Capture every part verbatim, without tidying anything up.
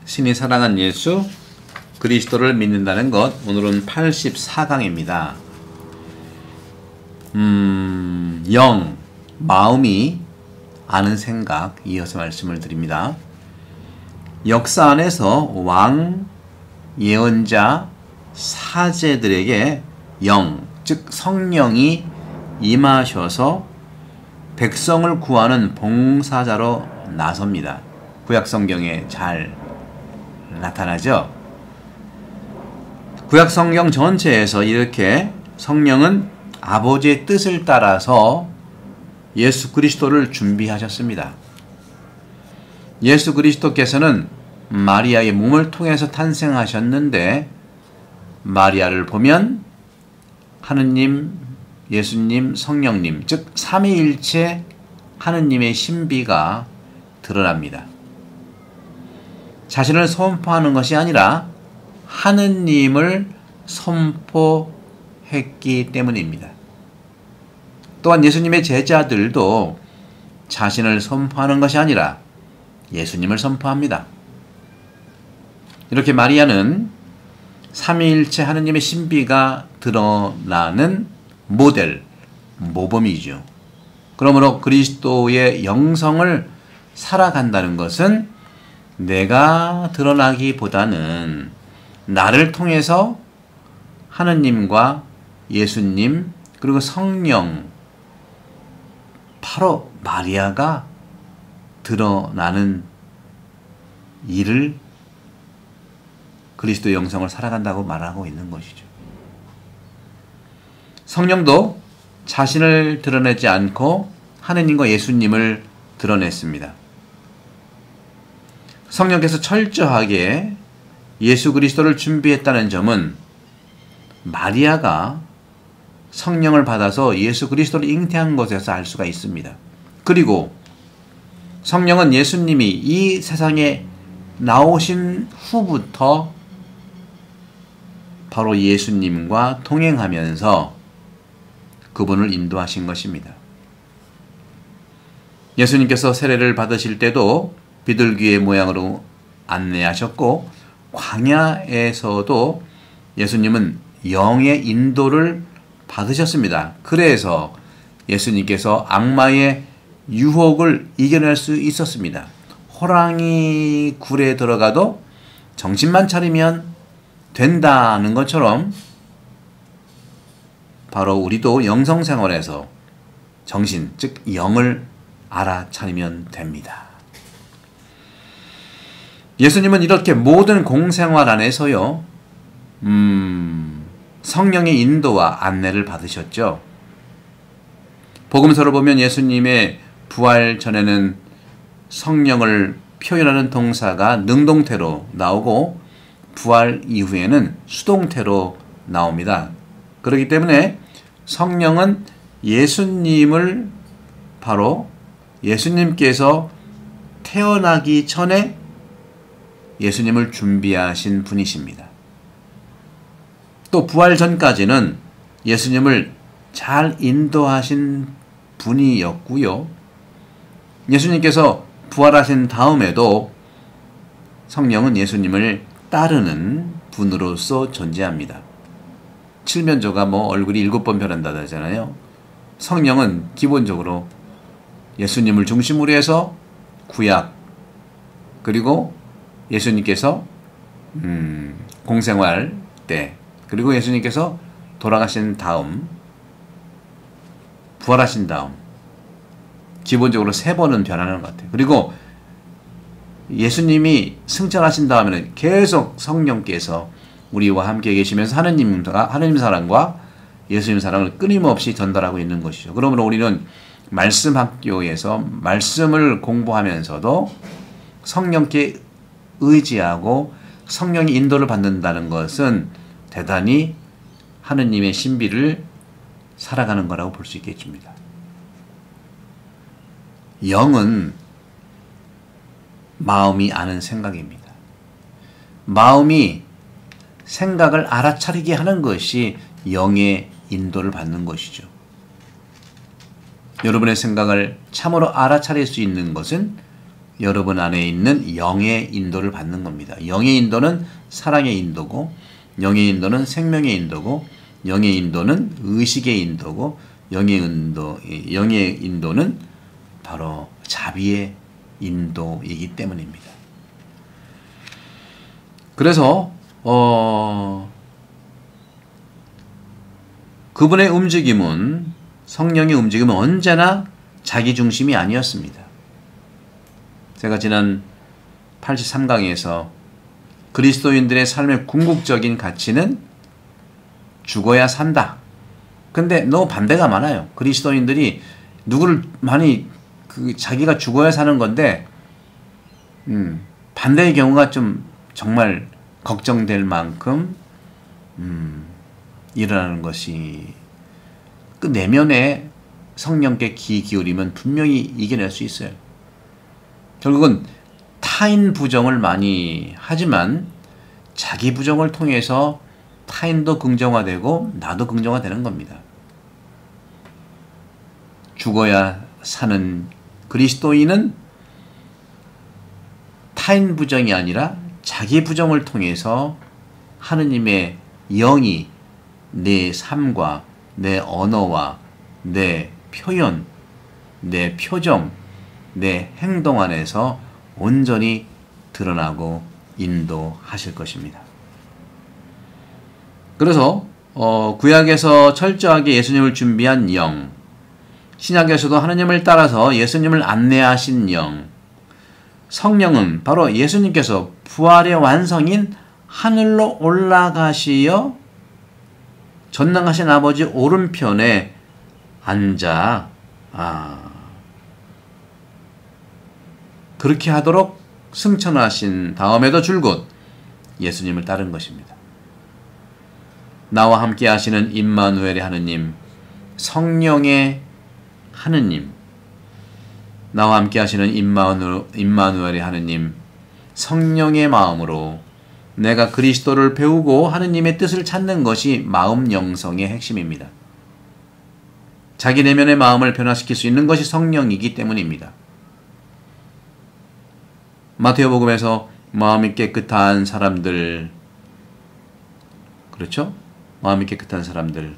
신이 사랑한 예수 그리스도를 믿는다는 것, 오늘은 팔십사 강입니다. 음, 영, 마음이 아는 생각, 이어서 말씀을 드립니다. 역사 안에서 왕, 예언자, 사제들에게 영, 즉 성령이 임하셔서 백성을 구하는 봉사자로 나섭니다. 구약성경에 잘 나타나죠. 구약성경 전체에서 이렇게 성령은 아버지의 뜻을 따라서 예수 그리스도를 준비하셨습니다. 예수 그리스도께서는 마리아의 몸을 통해서 탄생하셨는데, 마리아를 보면 하느님, 예수님, 성령님, 즉 삼위일체 하느님의 신비가 드러납니다. 자신을 선포하는 것이 아니라 하느님을 선포했기 때문입니다. 또한 예수님의 제자들도 자신을 선포하는 것이 아니라 예수님을 선포합니다. 이렇게 마리아는 삼위일체 하느님의 신비가 드러나는 모델, 모범이죠. 그러므로 그리스도의 영성을 살아간다는 것은 내가 드러나기보다는 나를 통해서 하느님과 예수님 그리고 성령, 바로 마리아가 드러나는 일을 그리스도의 영성을 살아간다고 말하고 있는 것이죠. 성령도 자신을 드러내지 않고 하느님과 예수님을 드러냈습니다. 성령께서 철저하게 예수 그리스도를 준비했다는 점은 마리아가 성령을 받아서 예수 그리스도를 잉태한 것에서 알 수가 있습니다. 그리고 성령은 예수님이 이 세상에 나오신 후부터 바로 예수님과 동행하면서 그분을 인도하신 것입니다. 예수님께서 세례를 받으실 때도 비둘기의 모양으로 안내하셨고, 광야에서도 예수님은 영의 인도를 받으셨습니다. 그래서 예수님께서 악마의 유혹을 이겨낼 수 있었습니다. 호랑이 굴에 들어가도 정신만 차리면 된다는 것처럼 바로 우리도 영성생활에서 정신, 즉 영을 알아차리면 됩니다. 예수님은 이렇게 모든 공생활 안에서요, 음, 성령의 인도와 안내를 받으셨죠. 복음서를 보면 예수님의 부활 전에는 성령을 표현하는 동사가 능동태로 나오고, 부활 이후에는 수동태로 나옵니다. 그렇기 때문에 성령은 예수님을, 바로 예수님께서 태어나기 전에 예수님을 준비하신 분이십니다. 또 부활 전까지는 예수님을 잘 인도하신 분이었고요. 예수님께서 부활하신 다음에도 성령은 예수님을 따르는 분으로서 존재합니다. 칠면조가 뭐 얼굴이 일곱 번 변한다 하잖아요. 성령은 기본적으로 예수님을 중심으로 해서 구약, 그리고 예수님께서 음, 공생활 때, 그리고 예수님께서 돌아가신 다음, 부활하신 다음, 기본적으로 세 번은 변하는 것 같아요. 그리고 예수님이 승천하신 다음에는 계속 성령께서 우리와 함께 계시면서 하느님, 하느님 사랑과 예수님 사랑을 끊임없이 전달하고 있는 것이죠. 그러므로 우리는 말씀 학교에서 말씀을 공부하면서도 성령께 의지하고 성령의 인도를 받는다는 것은 대단히 하느님의 신비를 살아가는 거라고 볼 수 있겠습니다. 영은 마음이 아는 생각입니다. 마음이 생각을 알아차리게 하는 것이 영의 인도를 받는 것이죠. 여러분의 생각을 참으로 알아차릴 수 있는 것은 여러분 안에 있는 영의 인도를 받는 겁니다. 영의 인도는 사랑의 인도고, 영의 인도는 생명의 인도고, 영의 인도는 의식의 인도고, 영의 인도, 영의 인도는 바로 자비의 인도이기 때문입니다. 그래서 어, 그분의 움직임은, 성령의 움직임은 언제나 자기 중심이 아니었습니다. 제가 지난 팔십삼 강에서 그리스도인들의 삶의 궁극적인 가치는 죽어야 산다. 근데 너무 반대가 많아요. 그리스도인들이 누구를 많이 그 자기가 죽어야 사는 건데 음, 반대의 경우가 좀 정말 걱정될 만큼 음, 일어나는 것이, 그 내면에 성령께 귀 기울이면 분명히 이겨낼 수 있어요. 결국은 타인 부정을 많이 하지만 자기 부정을 통해서 타인도 긍정화되고 나도 긍정화되는 겁니다. 죽어야 사는 그리스도인은 타인 부정이 아니라 자기 부정을 통해서 하느님의 영이 내 삶과 내 언어와 내 표현, 내 표정, 내 행동 안에서 온전히 드러나고 인도하실 것입니다. 그래서 어, 구약에서 철저하게 예수님을 준비한 영, 신약에서도 하느님을 따라서 예수님을 안내하신 영, 성령은 바로 예수님께서 부활의 완성인 하늘로 올라가시어 전능하신 아버지 오른편에 앉아 아, 그렇게 하도록 승천하신 다음에도 줄곧 예수님을 따른 것입니다. 나와 함께 하시는 임마누엘의 하느님, 성령의 하느님, 나와 함께 하시는 임마누, 임마누엘의 하느님, 성령의 마음으로 내가 그리스도를 배우고 하느님의 뜻을 찾는 것이 마음 영성의 핵심입니다. 자기 내면의 마음을 변화시킬 수 있는 것이 성령이기 때문입니다. 마태오복음에서 마음이 깨끗한 사람들, 그렇죠? 마음이 깨끗한 사람들,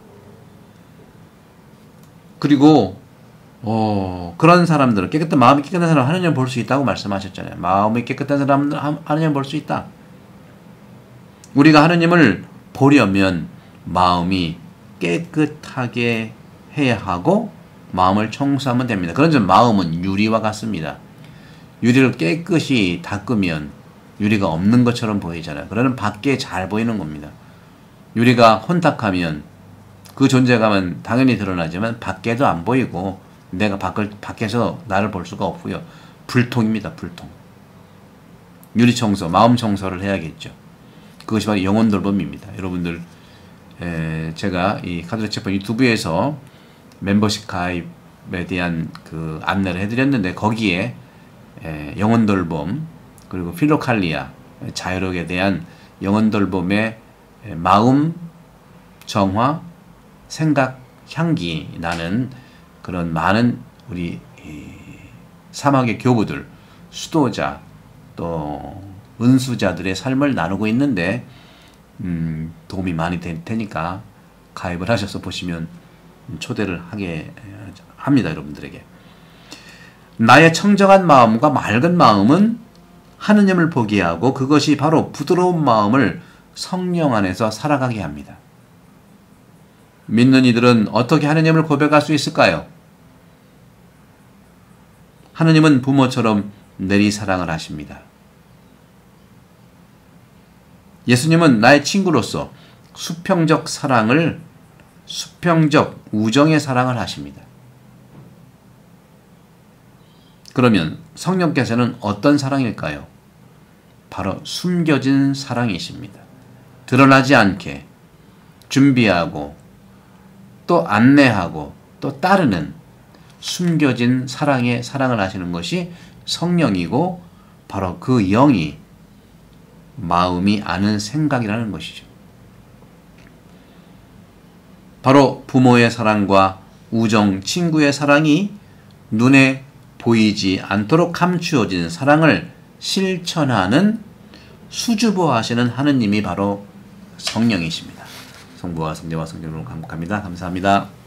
그리고 어, 그런 사람들은, 깨끗한 마음이 깨끗한 사람은 하느님을 볼 수 있다고 말씀하셨잖아요. 마음이 깨끗한 사람들은 하느님을 볼 수 있다. 우리가 하느님을 보려면 마음이 깨끗하게 해야 하고 마음을 청소하면 됩니다. 그런 점 마음은 유리와 같습니다. 유리를 깨끗이 닦으면 유리가 없는 것처럼 보이잖아요. 그러면 밖에 잘 보이는 겁니다. 유리가 혼탁하면 그 존재감은 당연히 드러나지만 밖에도 안 보이고 내가 밖을, 밖에서 나를 볼 수가 없고요. 불통입니다. 불통. 유리 청소, 마음 청소를 해야겠죠. 그것이 바로 영혼 돌봄입니다. 여러분들, 에, 제가 이 카톨릭 책방 유튜브에서 멤버십 가입에 대한 그 안내를 해드렸는데 거기에 에, 영혼 돌봄, 그리고 필로칼리아, 자유력에 대한 영혼 돌봄의 에, 마음 정화, 생각, 향기 나는 그런 많은 우리 사막의 교부들, 수도자, 또 은수자들의 삶을 나누고 있는데 음, 도움이 많이 될 테니까 가입을 하셔서 보시면 초대를 하게 합니다. 여러분들에게. 나의 청정한 마음과 맑은 마음은 하느님을 보게 하고 그것이 바로 부드러운 마음을 성령 안에서 살아가게 합니다. 믿는 이들은 어떻게 하느님을 고백할 수 있을까요? 하느님은 부모처럼 내리사랑을 하십니다. 예수님은 나의 친구로서 수평적 사랑을, 수평적 우정의 사랑을 하십니다. 그러면 성령께서는 어떤 사랑일까요? 바로 숨겨진 사랑이십니다. 드러나지 않게 준비하고 또 안내하고 또 따르는 숨겨진 사랑의 사랑을 하시는 것이 성령이고 바로 그 영이 마음이 아는 생각이라는 것이죠. 바로 부모의 사랑과 우정, 친구의 사랑이 눈에 보이지 않도록 감추어진 사랑을 실천하는 수줍어하시는 하느님이 바로 성령이십니다. 성부와 성자와 성령으로 감사합니다. 감사합니다.